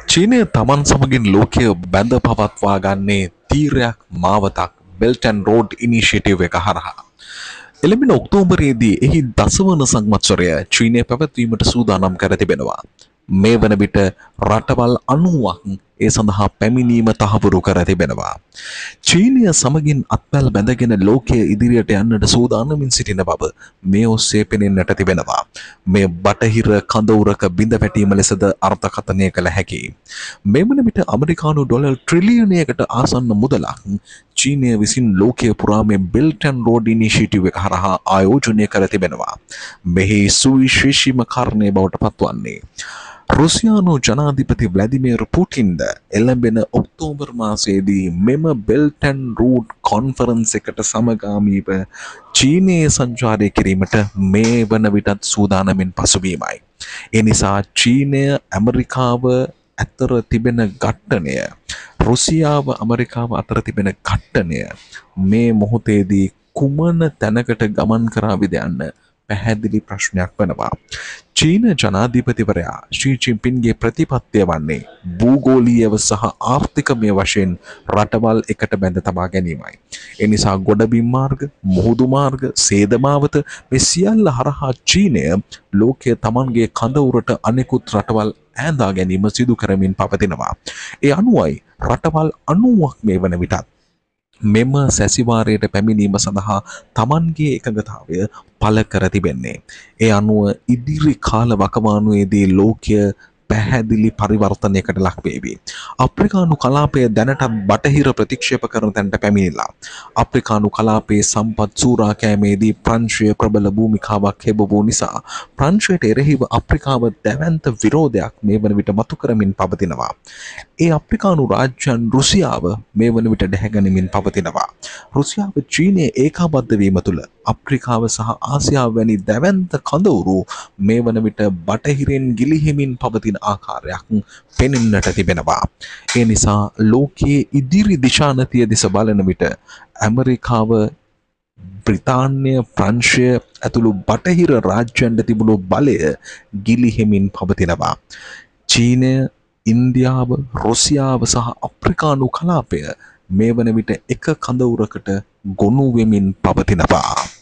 චීනය තමන් සමගින් ලෝකය බැඳ පවත්වා ගන්නේ තීරයක් මාවතක් බෙල්ට් ඇන්ඩ් රෝඩ් ඉනිෂියේටිව් එක හරහා. එළඹෙන ඔක්තෝබරයේදී එහි දසවන සංවත්සරය චීනය පැවැත්වීමට සූදානම් කර තිබෙනවා. මේ වන විට රටවල් 90ක් ඒ සඳහා පැමිණීම තහවුරු කර තිබෙනවා. චීනය සමගින් අත්වැල් බැඳගෙන ලෝකය ඉදිරියට යන්නට සූදානමින් සිටින බව මේ ඔස්සේ පෙනෙන්නට තිබෙනවා. මේ බටහිර කඳවුරක බිඳ වැටීම ලෙසද අර්ථකථනය කළ හැකියි. මේ වන විට ඇමරිකානු ඩොලර් ට්‍රිලියනයකට ආසන්න මුදලක් චීනය විසින් ලෝකය පුරා මේ බෙල්ට් ඇන්ඩ් රෝඩ් ඉනිෂියේටිව් එක හරහා ආයෝජනය කර තිබෙනවා. මෙහි සුවිශේෂීම කාරණය බවට පත්වන්නේ රුසියානු ජනාධිපති ව්ලැදිමිර් පුටින්ද එළඹෙන ඔක්තෝබර් මාසයේදී මෙම බෙල්ට් ඇන්ඩ් රෝඩ් කොන්ෆරන්ස් එකට සමගාමීව චීනයේ සංචාරය කිරීමට මේ වන විටත් සූදානමින් පසුවීමයි. ඒ නිසා චීනය ඇමරිකාව අතර තිබෙන ඝට්ටනය රුසියාව ඇමරිකාව අතර තිබෙන ඝට්ටනය මේ මොහොතේදී කුමන තැනකට ගමන් කරාවිද යන්න පැහැදිලි ප්‍රශ්නයක් වෙනවා. චීන ජනාධිපතිවරයා ෂී ජින්පින්ගේ ප්‍රතිපත්තිය වන්නේ භූගෝලීයව සහ ආර්ථිකමය වශයෙන් රටවල් එකට බැඳ තබා ගැනීමයි. ඒ නිසා ගොඩබිම් මාර්ග, මුහුදු මාර්ග, සේද මාවත මේ සියල්ල හරහා චීනය ලෝකයේ Tamanගේ කඳවුරට අනෙකුත් රටවල් ඈඳා ගැනීම සිදු කරමින් පවතිනවා. ඒ අනුවයි රටවල් 90ක් මේ වන විටත් මෙම සැසිවාරයට පැමිණීම සඳහා Tamanගේ එකඟතාවය පළ කර තිබෙන්නේ. ඒ අනුව ඉදිරි කාල වකවානුවේදී ලෝකය පැහැදිලි පරිවර්තනයකට ලක් වේවි. අප්‍රිකානු කලාපය දැනටත් බටහිර ප්‍රතික්ෂේප කරන තැනට පැමිණිලා. අප්‍රිකානු කලාපයේ සම්පත් සූරා කෑමේදී ප්‍රංශය ප්‍රබල භූමිකාවක් හෙබවූ නිසා ප්‍රංශයට එරෙහිව අප්‍රිකාව දැවැන්ත විරෝධයක් මේ වන විට මතු කරමින් පවතිනවා. ඒ අප්‍රිකානු රාජ්‍යයන් රුසියාව මේ වන විට දැහැගැනීමෙන් පවතිනවා. රුසියාව චීනය ඒකාබද්ධ වීම තුළ අප්‍රිකාව සහ ආසියාව වැනි දැවැන්ත කඳවුරු මේ වන විට බටහිරෙන් ගිලිහෙමින් පවතින ආකාරයක් පෙනෙන්නට තිබෙනවා. ඒ නිසා ලෝකයේ ඉදිරි දිශානතිය දෙස බලන විට ඇමරිකාව, බ්‍රිතාන්‍ය, ප්‍රංශය ඇතුළු බටහිර රාජ්‍යයන්ට තිබුණු බලය ගිලිහෙමින් පවතිනවා. චීනය, ඉන්දියාව, රුසියාව සහ අප්‍රිකානු කලාපය මේ වන විට එක කඳවුරකට ගොනු වෙමින් පවතිනවා.